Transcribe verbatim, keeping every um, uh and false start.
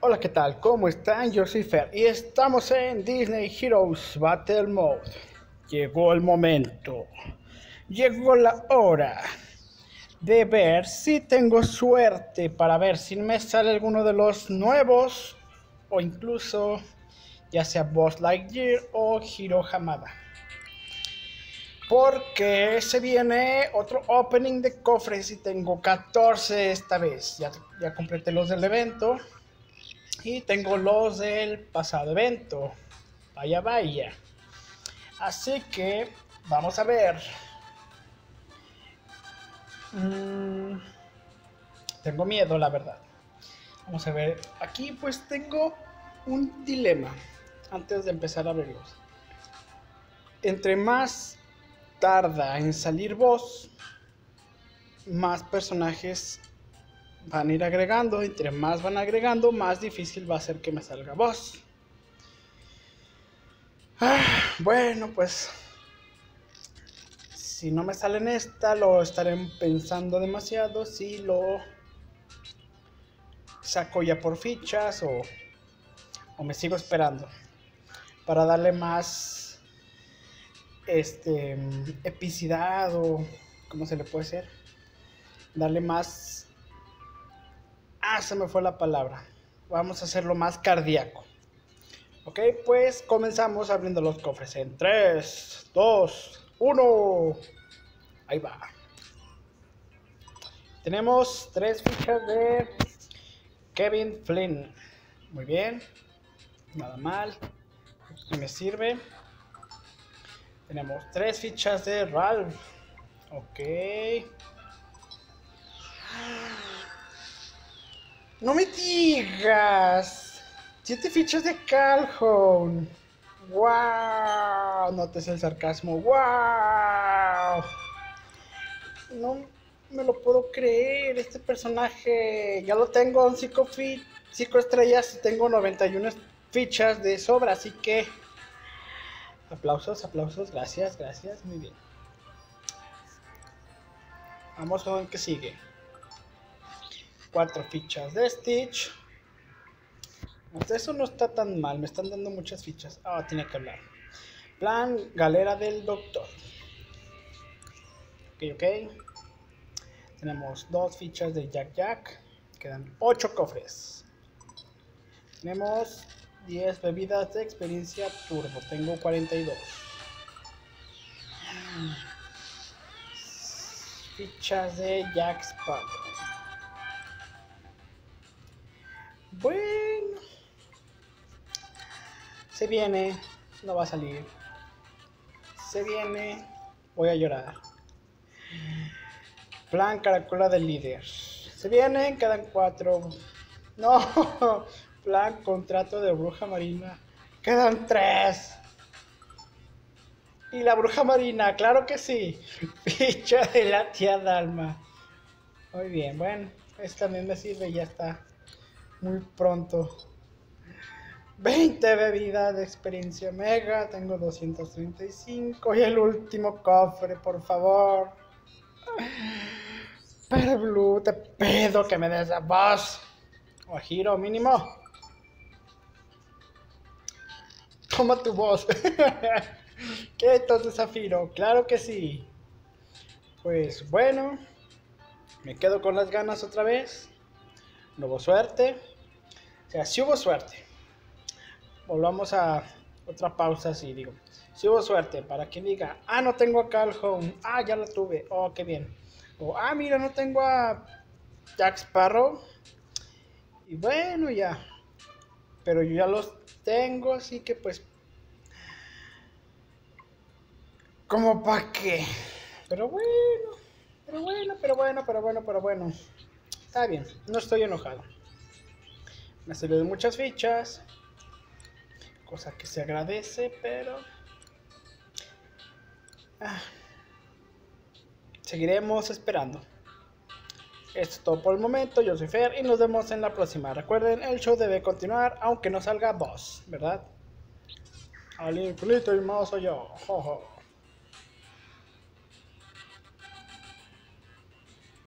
Hola, ¿qué tal? ¿Cómo están? Yo soy Fer y estamos en Disney Heroes Battle Mode. Llegó el momento, llegó la hora de ver si tengo suerte para ver si me sale alguno de los nuevos o incluso ya sea Buzz Lightyear o Hiro Hamada. Porque se viene otro opening de cofres y tengo catorce esta vez. Ya, ya completé los del evento. Y tengo los del pasado evento. Vaya, vaya. Así que vamos a ver. Mm, tengo miedo, la verdad. Vamos a ver. Aquí pues tengo un dilema antes de empezar a abrirlos. Entre más tarda en salir Buzz, más personajes van a ir agregando. Entre más van agregando, más difícil va a ser que me salga Buzz. Ah, bueno, pues si no me sale en esta, lo estaré pensando demasiado. Si lo saco ya por fichas o, o me sigo esperando para darle más este epicidad o ¿cómo se le puede hacer? Darle más... Ah, se me fue la palabra. Vamos a hacerlo más cardíaco. Ok, pues comenzamos abriendo los cofres en tres, dos, uno. Ahí va. Tenemos tres fichas de Kevin Flynn. Muy bien. Nada mal. Y me sirve. Tenemos tres fichas de Ralph. Ok. No me digas. Siete fichas de Calhoun. Wow. Notes el sarcasmo. Wow. No me lo puedo creer. Este personaje ya lo tengo en cinco estrellas y tengo noventa y una fichas de sobra. Así que aplausos, aplausos. Gracias, gracias. Muy bien. Vamos a ver qué sigue. Cuatro fichas de Stitch. Eso no está tan mal. Me están dando muchas fichas. Ah, oh, tiene que hablar. Plan Galera del Doctor. Ok, ok. Tenemos dos fichas de Jack Jack. Quedan ocho cofres. Tenemos diez bebidas de experiencia turbo. Tengo cuarenta y dos. Fichas de Jack Sparrow. Bueno. Se viene. No va a salir. Se viene. Voy a llorar. Plan Caracola del líder. Se vienen, quedan cuatro. No. Plan Contrato de Bruja Marina. Quedan tres. Y la Bruja Marina, claro que sí. Ficha de la tía Dalma. Muy bien, bueno. Esta también me sirve, ya está. Muy pronto. veinte bebidas de experiencia mega. Tengo doscientos treinta y cinco. Y el último cofre, por favor. Pero Blue, te pido que me des a Buzz o a Hiro mínimo. Toma tu voz. ¿Qué entonces, Zafiro? Claro que sí. Pues bueno, me quedo con las ganas otra vez. No hubo suerte. O sea, sí hubo suerte. Volvamos a otra pausa así, digo. Sí hubo suerte, para que diga, ah, no tengo a Calhoun. Ah, ya la tuve. Oh, qué bien. O, ah, mira, no tengo a Jack Sparrow. Y bueno, ya. Pero yo ya los tengo, así que pues... ¿Cómo pa' qué? Pero bueno, pero bueno, pero bueno, pero bueno, pero bueno. Está bien, no estoy enojado. Me salieron muchas fichas. Cosa que se agradece, pero... Ah, seguiremos esperando. Esto es todo por el momento, yo soy Fer y nos vemos en la próxima. Recuerden, el show debe continuar aunque no salga Buzz, ¿verdad? Al infinito y más allá. Jo, jo.